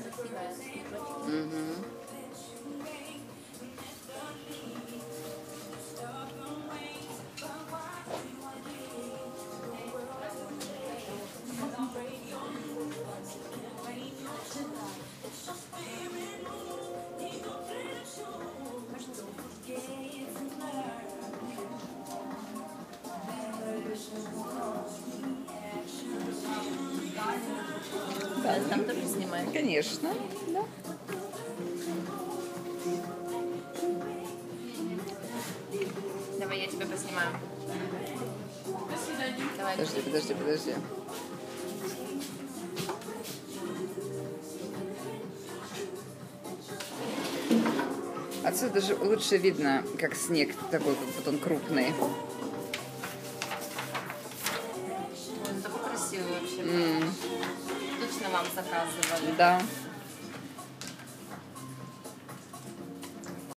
Угу. Да, там тоже снимаем. Конечно, да. Давай, я тебя поснимаю. Давай. Подожди. Отсюда же лучше видно, как снег такой, как вот он крупный. Он такой красивый вообще. Точно вам заказывали. Да.